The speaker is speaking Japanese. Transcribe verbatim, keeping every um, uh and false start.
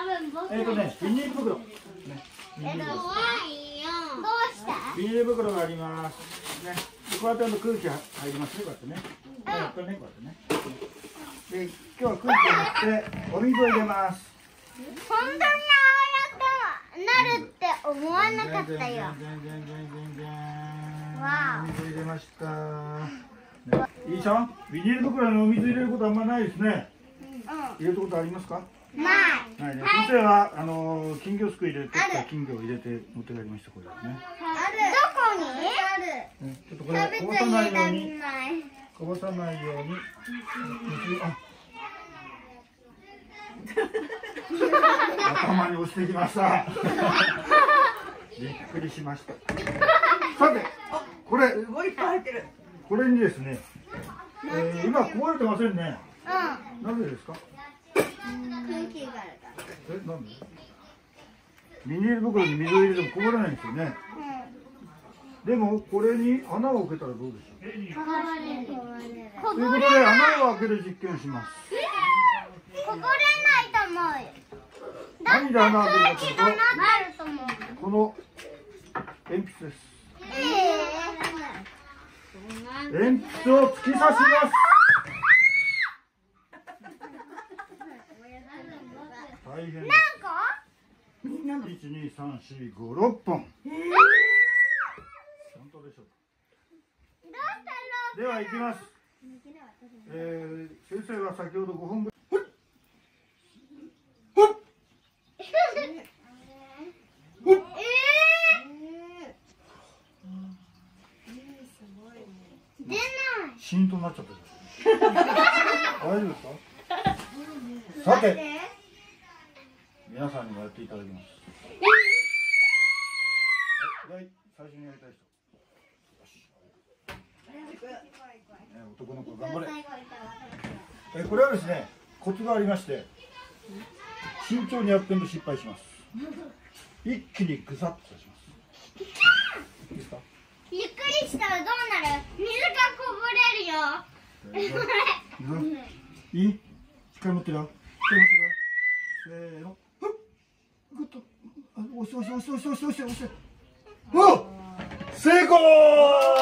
えっとね、ビニール袋。ね。 え、怖いよ。どうして？ ビニール袋があります。ね。こうやってあの空気入りますね、こうやってね。こうやってね、こうやってね。で、今日は空気を入れて、お水を入れます。 本当にああやってなるって思わなかったよ。 じゃんじゃんじゃんじゃんじゃんじゃん。 わあ。 お水入れました。いいちゃん、ビニール袋にお水入れることあんまないですね。入れることありますか？ ない。 ないね。先生はあの金魚すくいで取った金魚を入れて持って帰りました。これね。 ある。どこに？ある。 ちょっとこれこぼさないように、こぼさないように。あ、頭に落ちてきました。びっくりしました。さて、これすごいいっぱい入ってる。これにですね、えー、今こぼれてませんね。うん。なぜですか？ 空気があるから。 え、なんで？ビニール袋に水を入れてもこぼれないんですよね。うん、でもこれに穴を開けたらどうでしょう？こぼれる。ということで穴を開ける実験をします。 こぼれないと思うよ。 何で穴を開けるかというと、 と思う。 この鉛筆です。えー、鉛筆を突き刺します。大変です。何個？一二三四五六本。えー、本当でしょうか。では行きます。えー、先生は先ほど五本ぐらい。シーンとなっちゃってる。大丈夫ですか？さて、皆さんにもやっていただきます。はい、最初にやりたい人。ね、男の子頑張れ。え、これはですね、コツがありまして、慎重にやっても失敗します。一気にぐさっと刺します。いいですか？ ゆっくりしたらどうなる？水がこぼれるよ。 いい？しっかり持ってるよ。しっかり持ってるよ。せーの。ぐっと。押して押して押して押して押して押して。お！成功！